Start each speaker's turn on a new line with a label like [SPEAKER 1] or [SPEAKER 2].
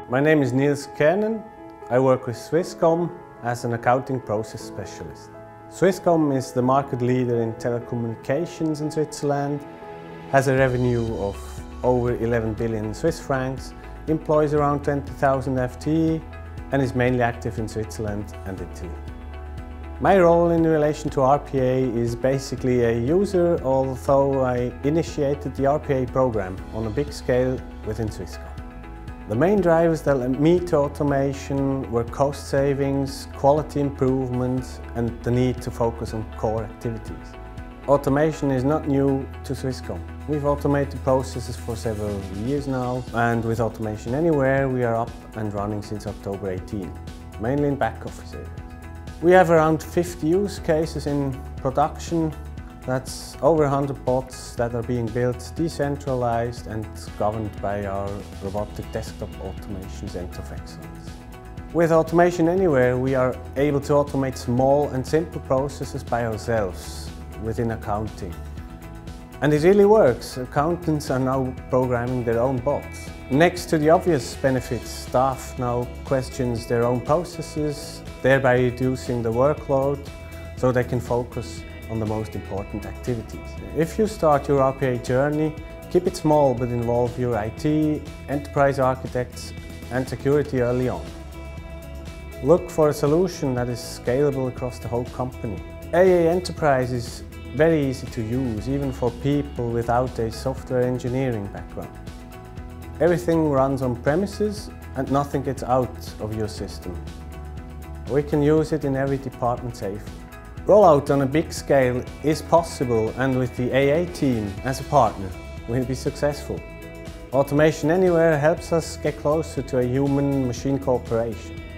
[SPEAKER 1] My name is Nils Kernen. I work with Swisscom as an accounting process specialist. Swisscom is the market leader in telecommunications in Switzerland, has a revenue of over 11 billion Swiss francs, employs around 20,000 FTE and is mainly active in Switzerland and Italy. My role in relation to RPA is basically a user, although I initiated the RPA program on a big scale within Swisscom. The main drivers that led me to automation were cost savings, quality improvement and the need to focus on core activities. Automation is not new to Swisscom. We've automated processes for several years now, and with Automation Anywhere we are up and running since October 18, mainly in back office areas. We have around 50 use cases in production. That's over 100 bots that are being built, decentralized and governed by our robotic desktop automation center of excellence. With Automation Anywhere we are able to automate small and simple processes by ourselves within accounting. And it really works. Accountants are now programming their own bots. Next to the obvious benefits, staff now questions their own processes, thereby reducing the workload so they can focus on the most important activities. If you start your RPA journey, keep it small but involve your IT, enterprise architects and security early on. Look for a solution that is scalable across the whole company. AA Enterprise is very easy to use, even for people without a software engineering background. Everything runs on premises and nothing gets out of your system. We can use it in every department safely. Rollout on a big scale is possible, and with the AA team as a partner, we'll be successful. Automation Anywhere helps us get closer to a human-machine cooperation.